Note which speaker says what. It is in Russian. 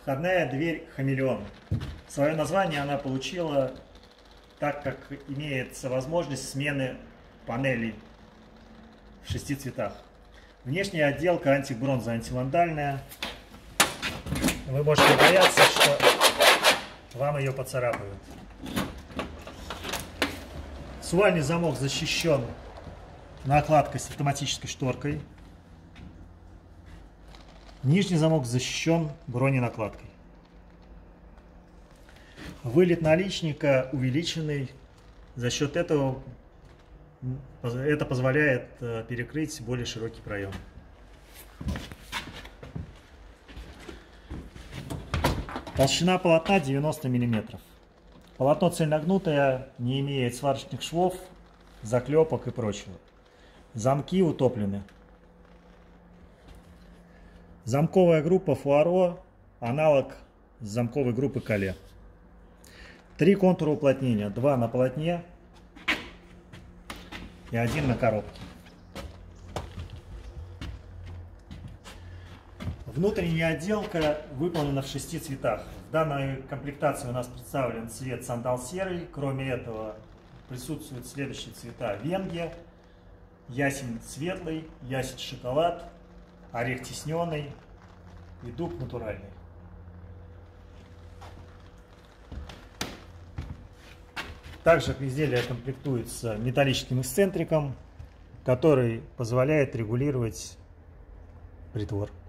Speaker 1: Входная дверь «Хамелеон». Свое название она получила, так как имеется возможность смены панелей в 6 цветах. Внешняя отделка антибронза, антивандальная. Вы можете бояться, что вам ее поцарапают. Сувальный замок защищен накладкой с автоматической шторкой. Нижний замок защищен броненакладкой. Вылет наличника увеличенный. За счет этого это позволяет перекрыть более широкий проем. Толщина полотна 90 мм. Полотно цельногнутое, не имеет сварочных швов, заклепок и прочего. Замки утоплены. Замковая группа Фуаро, аналог замковой группы Кале. 3 контура уплотнения, 2 на полотне и 1 на коробке. Внутренняя отделка выполнена в 6 цветах. В данной комплектации у нас представлен цвет сандал серый. Кроме этого присутствуют следующие цвета: венге, ясень светлый, ясень шоколад, орех тисненный и дуб натуральный. Также изделие комплектуется металлическим эксцентриком, который позволяет регулировать притвор.